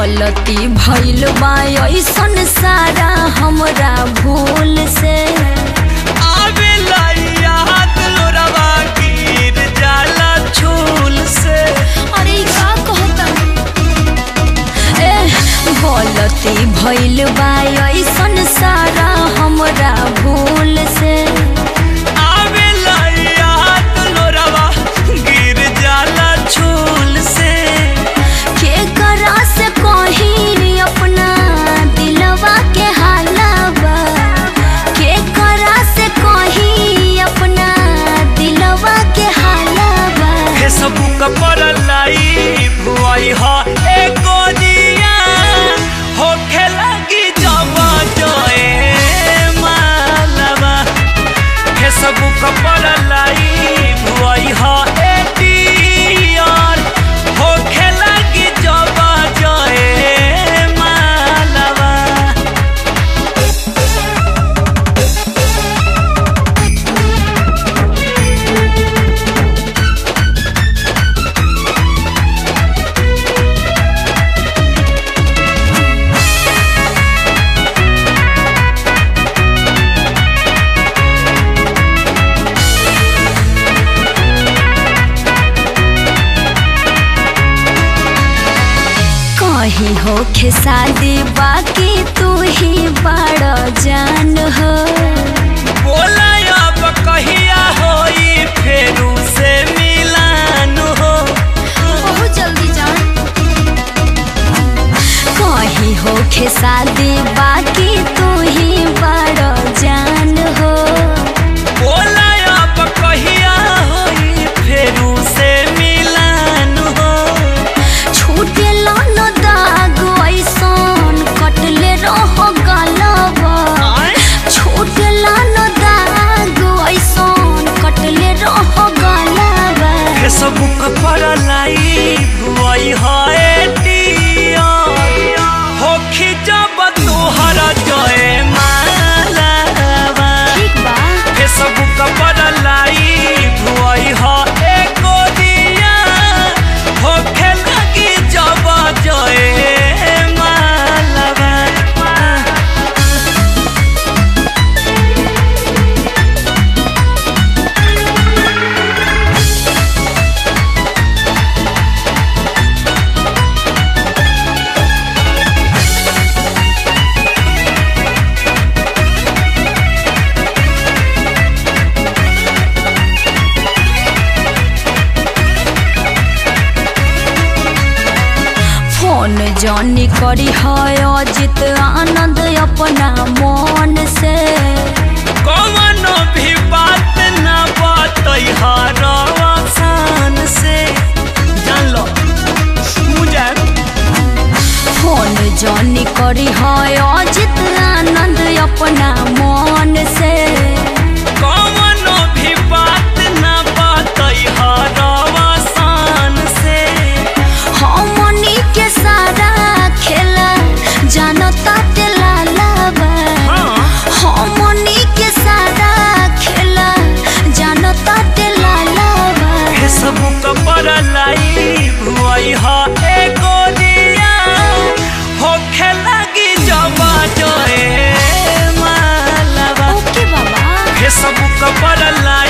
गलती भइल बा ऐसन सारा हमरा भूल से आवेला याद लोरवा गिर जाला झूल से। अरे का कहता गलती भइल बा ऐसन सारा हमरा भूल से आवेला याद लोरवा गिर जाला झूल से। के करा से कहीं अपना दिलवा के हालवा के करा से कहीं अपना दिलवा के हालवा फेसबुक पर लाइव हुई हा एको दिया होखे लगी जब जोए मालवा। फेसबुक पर लाइव हुई हा एटीआर होखे लगी जब जोए मालवा। कहीं होखे शादी बाकी तू ही बड़ा जान हो बोला अब कहिया होई फेरू से मिलान हो। बहुत जल्दी जान कहीं होखे शादी बाकी तू ही बड़ा जान हो बोला अब कहिया होई फेरू से मिलान हो। छूटे न दाग ऐसन कटले रह गलबा छूटे न दाग ऐसन कटले रह गलबा फेसबुक पर लाइव हुई है होखी जब तोहर जय मालवा। ठीक बा फेसबुक पर लाइव हुई है एको दिया होखे लगी जब जय मालवा। फोन जानी करी है अजित आनंद अपना मन से कौनो भी बात न बतई आसान से जान लो मुझे। फोन जानी करी है अजित आनंद अपना मन से कौनो भी बात न बतई आसान से। हमनी के सारा खेला जानता लालबा हमनी के सारा खेला जानता लालबा फेसबुक पर लाइव हुई है एको दिया होखे लगी जब जोए मालवा। ओके बाबा फेसबुक पर लाइव